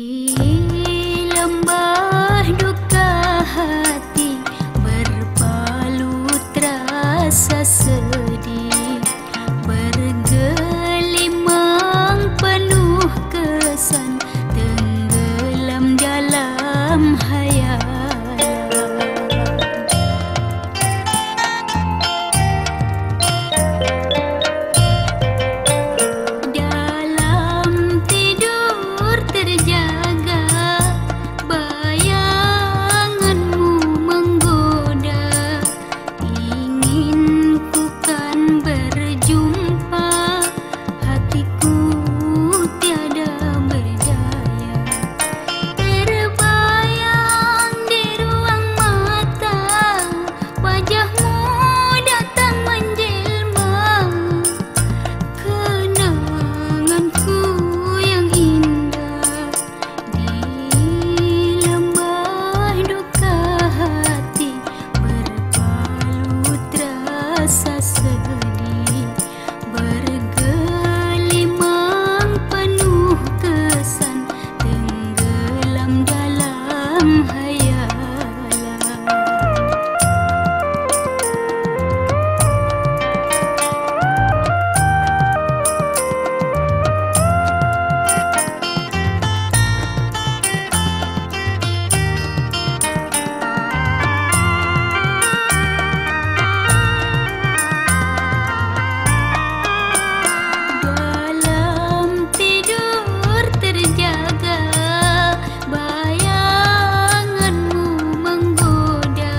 Di lembah duka hati berpalut rasa sedih, bergelimang penuh kesan, tenggelam dalam hayalan. Dalam tidur terjaga, bayanganmu menggoda, ingin ku kan berjumpa, hatiku tiada berdaya. Terbayang di ruang mata, wajahmu datang menjelma, kenanganku yang indah. Di lembah duka hati berpalut rasa sedih, bergelimang penuh kesan, tenggelam dalam hayalan. Dalam tidur terjaga, bayanganmu menggoda,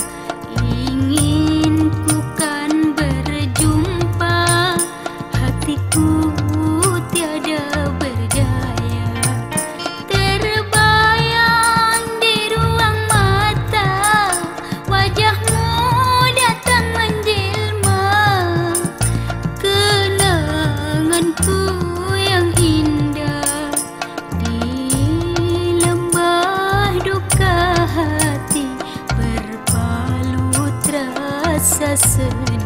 ingin ku kan berjumpa, hatiku tiada berdaya. Terbayang di ruang mata, wajahmu datang menjelma, kenanganku yang indah. Di lembah duka hati berpalut rasa sedih.